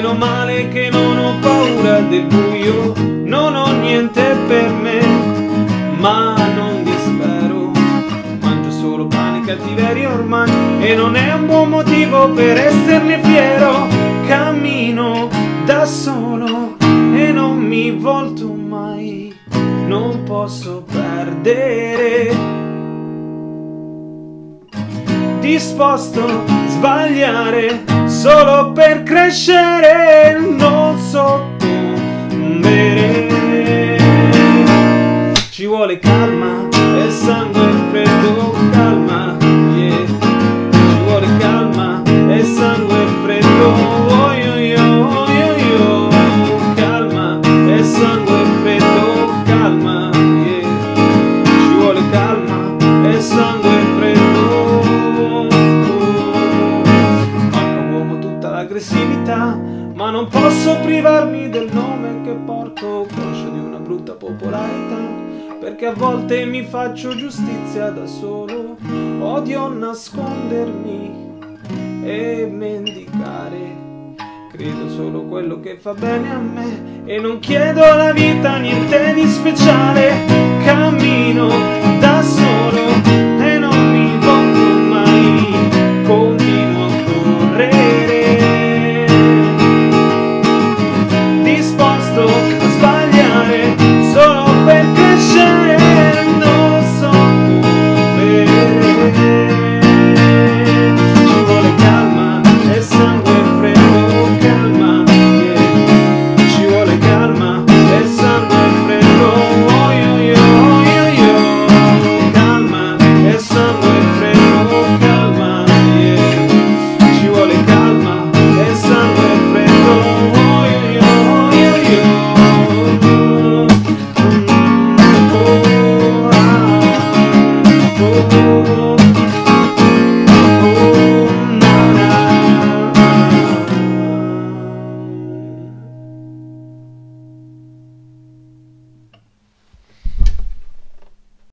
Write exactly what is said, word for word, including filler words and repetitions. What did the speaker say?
Meno male che non ho paura del buio, non ho niente per me, ma non dispero, mangio solo pane e cattiveria ormai, e non è un buon motivo per esserne fiero. Cammino da solo e non mi volto mai, non posso perdere. Disposto a sbagliare solo per crescere, non soccombere. Ci vuole calma e sangue freddo, calma, yeah. Ci vuole calma e sangue freddo, oh, yo, yo, yo, yo. Calma e sangue freddo, calma, yeah. Ci vuole calma e sangue freddo. Manca uomo tutta l'aggressività, ma non posso privarmi del nome che porto, conscio di una brutta popolarità, perché a volte mi faccio giustizia da solo, odio nascondermi e mendicare, credo solo quello che fa bene a me e non chiedo alla vita niente di speciale. Cammino da solo